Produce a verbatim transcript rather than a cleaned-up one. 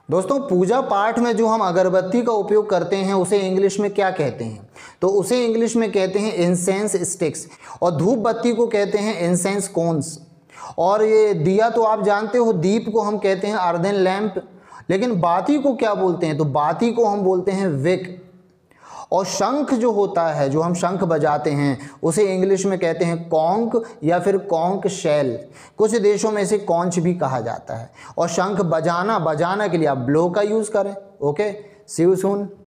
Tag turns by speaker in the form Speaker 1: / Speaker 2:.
Speaker 1: दोस्तों पूजा पाठ में जो हम अगरबत्ती का उपयोग करते हैं उसे इंग्लिश में क्या कहते हैं? तो उसे इंग्लिश में कहते हैं इंसेंस स्टिक्स, और धूप बत्ती को कहते हैं इंसेंस कोन्स। और ये दिया तो आप जानते हो, दीप को हम कहते हैं अर्दन लैंप। लेकिन बाती को क्या बोलते हैं? तो बाती को हम बोलते हैं विक। और शंख जो होता है, जो हम शंख बजाते हैं, उसे इंग्लिश में कहते हैं कॉन्क या फिर कॉन्क शेल। कुछ देशों में इसे कॉन्च भी कहा जाता है। और शंख बजाना बजाना के लिए आप ब्लो का यूज़ करें। Okay, see you soon.